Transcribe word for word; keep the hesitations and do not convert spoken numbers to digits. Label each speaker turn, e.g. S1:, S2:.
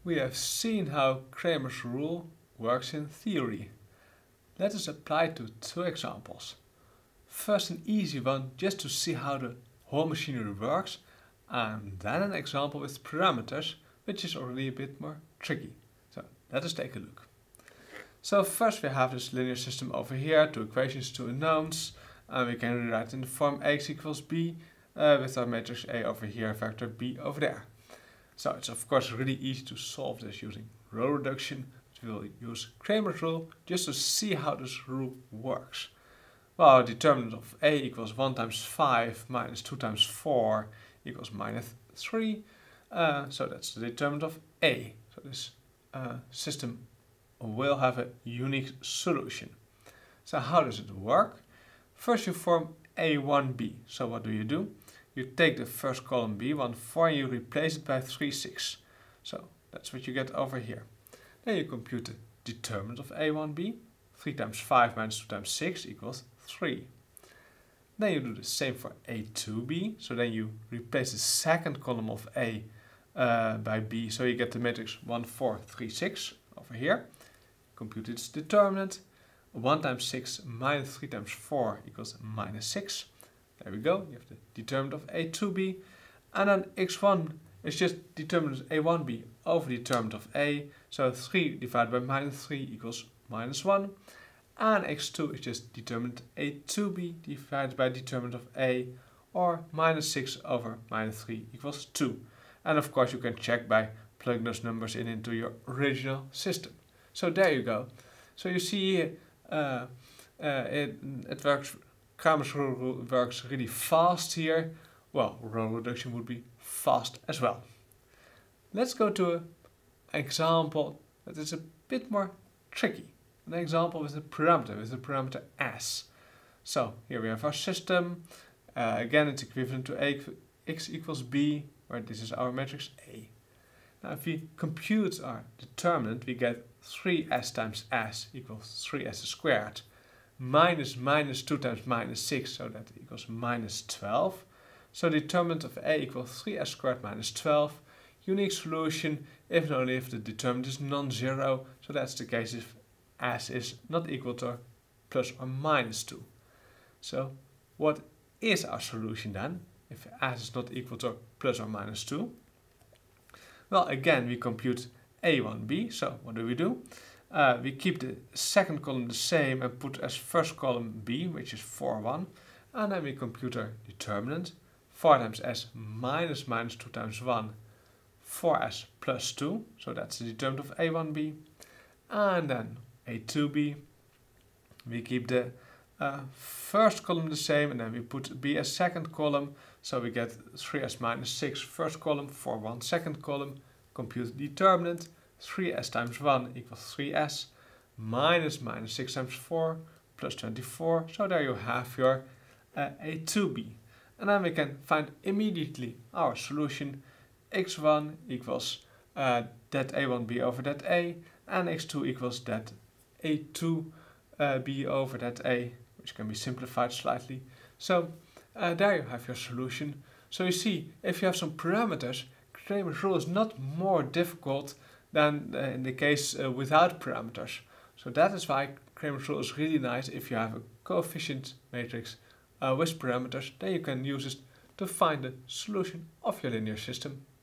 S1: We have seen how Cramer's rule works in theory. Let us apply it to two examples. First an easy one just to see how the whole machinery works, and then an example with parameters, which is already a bit more tricky. So let us take a look. So first we have this linear system over here, two equations, two unknowns, and we can rewrite in the form Ax equals b uh, with our matrix A over here, vector b over there. So it's of course really easy to solve this using row reduction. We will use Cramer's rule just to see how this rule works. Well, determinant of A equals one times five minus two times four equals minus three. Uh, so that's the determinant of A. So this uh, system will have a unique solution. So how does it work? First you form A one b. So what do you do? You take the first column b one four and you replace it by three six. So that's what you get over here. Then you compute the determinant of A one b. three times five minus two times six equals three. Then you do the same for A two b. So then you replace the second column of A uh, by b. So you get the matrix one four three six over here. Compute its determinant. one times six minus three times four equals minus six. There we go. You have the determinant of A two b. And then x one is just determinant of A one b over determinant of A. So three divided by minus three equals minus one. And x two is just determinant A two b divided by determinant of A, or minus six over minus three equals two. And of course you can check by plugging those numbers in into your original system. So there you go. So you see uh, uh, it, it works, Cramer's rule works really fast here. Well, row reduction would be fast as well. Let's go to an example that is a bit more tricky. An example with a parameter, with the parameter s. So here we have our system. Uh, again, it's equivalent to a, x equals b, where this is our matrix A. Now if we compute our determinant, we get three s times s equals three s squared, minus minus two times minus six, so that equals minus twelve. So determinant of A equals three s squared minus twelve. Unique solution if and only if the determinant is non-zero. So that's the case if s is not equal to plus or minus two. So what is our solution then, if s is not equal to plus or minus two? Well, again, we compute A one b. So what do we do? Uh, we keep the second column the same and put as first column b, which is four, one. And then we compute our determinant. four times s minus minus two times one, four s plus two. So that's the determinant of A one b. And then A two b. We keep the uh, first column the same and then we put b as second column. So we get three s minus six first column, four, one second column. Compute determinant. three s times one equals three s. Minus minus six times four plus twenty-four. So there you have your uh, A two b. And then we can find immediately our solution. x one equals uh, that A one b over that A. And x two equals that A two b over that A, which can be simplified slightly. So uh, there you have your solution. So you see, if you have some parameters, Cramer's rule is not more difficult than uh, in the case uh, without parameters. So that is why Cramer's rule is really nice. If you have a coefficient matrix uh, with parameters, then you can use it to find the solution of your linear system.